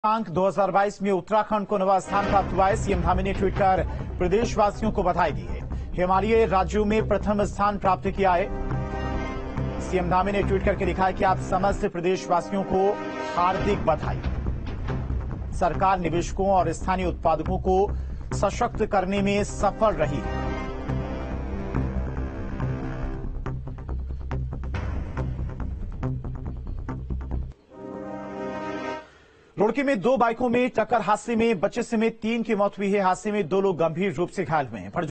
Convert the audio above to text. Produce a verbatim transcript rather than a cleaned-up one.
अंक दो हज़ार बाईस में उत्तराखंड को नवा स्थान प्राप्त हुआ है। सीएम धामी ने ट्वीट कर प्रदेशवासियों को बधाई दी है। हिमालयी राज्यों में प्रथम स्थान प्राप्त किया है। सीएम धामी ने ट्वीट करके लिखा है कि आप समस्त प्रदेशवासियों को हार्दिक बधाई। सरकार निवेशकों और स्थानीय उत्पादकों को सशक्त करने में सफल रही है। रुड़की में दो बाइकों में टक्कर हादसे में बच्चे समेत तीन की मौत हुई है। हादसे में दो लोग गंभीर रूप से घायल हुए हैं।